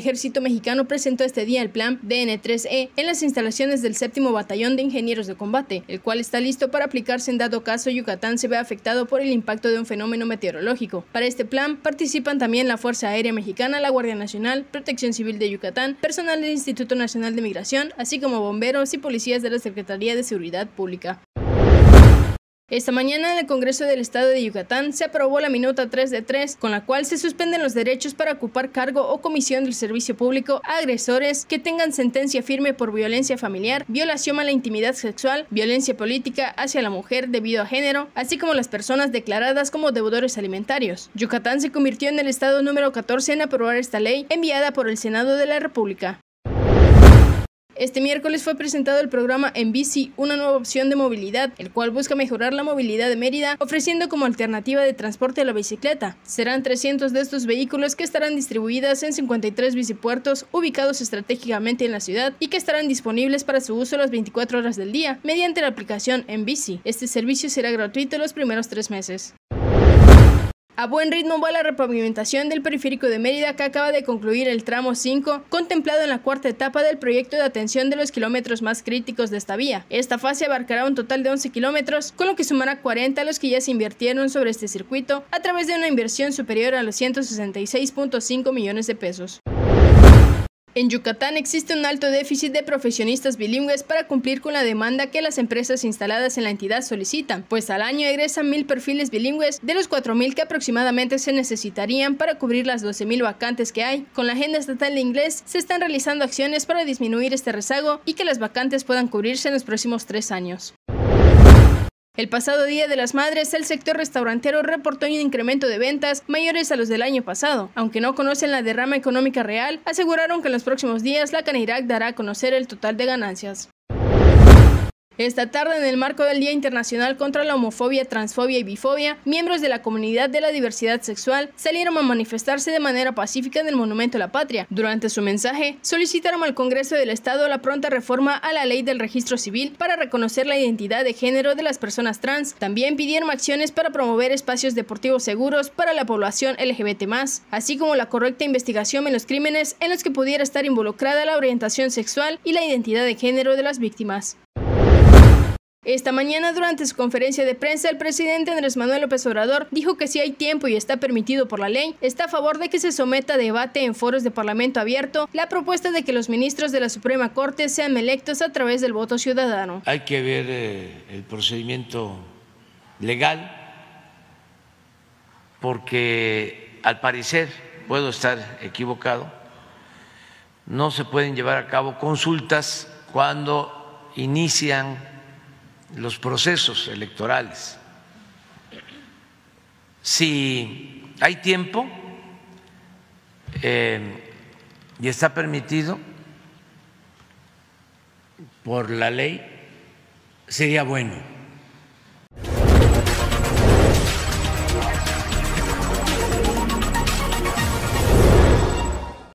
ejército mexicano presentó este día el plan DN3E en las instalaciones del 7º Batallón de Ingenieros de Combate, el cual está listo para aplicarse en dado caso Yucatán se vea afectado por el impacto de un fenómeno meteorológico. Para este plan participan también la Fuerza Aérea Mexicana, la Guardia Nacional, Protección Civil de Yucatán, personal del Instituto Nacional de Migración, así como bomberos y policías de la Secretaría de Seguridad Pública. Esta mañana en el Congreso del Estado de Yucatán se aprobó la minuta 3 de 3, con la cual se suspenden los derechos para ocupar cargo o comisión del servicio público a agresores que tengan sentencia firme por violencia familiar, violación a la intimidad sexual, violencia política hacia la mujer debido a género, así como las personas declaradas como deudores alimentarios. Yucatán se convirtió en el estado número 14 en aprobar esta ley enviada por el Senado de la República. Este miércoles fue presentado el programa En Bici, una nueva opción de movilidad, el cual busca mejorar la movilidad de Mérida, ofreciendo como alternativa de transporte a la bicicleta. Serán 300 de estos vehículos que estarán distribuidas en 53 bicipuertos ubicados estratégicamente en la ciudad y que estarán disponibles para su uso las 24 horas del día mediante la aplicación En Bici. Este servicio será gratuito los primeros 3 meses. A buen ritmo va la repavimentación del periférico de Mérida, que acaba de concluir el tramo 5, contemplado en la cuarta etapa del proyecto de atención de los kilómetros más críticos de esta vía. Esta fase abarcará un total de 11 kilómetros, con lo que sumará 40 a los que ya se invirtieron sobre este circuito a través de una inversión superior a los 166.5 millones de pesos. En Yucatán existe un alto déficit de profesionistas bilingües para cumplir con la demanda que las empresas instaladas en la entidad solicitan, pues al año egresan 1,000 perfiles bilingües de los 4,000 que aproximadamente se necesitarían para cubrir las 12,000 vacantes que hay. Con la Agenda Estatal de Inglés se están realizando acciones para disminuir este rezago y que las vacantes puedan cubrirse en los próximos 3 años. El pasado Día de las Madres, el sector restaurantero reportó un incremento de ventas mayores a los del año pasado. Aunque no conocen la derrama económica real, aseguraron que en los próximos días la Canirac dará a conocer el total de ganancias. Esta tarde, en el marco del Día Internacional contra la Homofobia, Transfobia y Bifobia, miembros de la comunidad de la diversidad sexual salieron a manifestarse de manera pacífica en el Monumento a la Patria. Durante su mensaje, solicitaron al Congreso del Estado la pronta reforma a la Ley del Registro Civil para reconocer la identidad de género de las personas trans. También pidieron acciones para promover espacios deportivos seguros para la población LGBT+, así como la correcta investigación en los crímenes en los que pudiera estar involucrada la orientación sexual y la identidad de género de las víctimas. Esta mañana, durante su conferencia de prensa, el presidente Andrés Manuel López Obrador dijo que si hay tiempo y está permitido por la ley, está a favor de que se someta a debate en foros de Parlamento abierto la propuesta de que los ministros de la Suprema Corte sean electos a través del voto ciudadano. Hay que ver el procedimiento legal porque al parecer, puedo estar equivocado, no se pueden llevar a cabo consultas cuando inician los procesos electorales. Si hay tiempo y está permitido por la ley, sería bueno.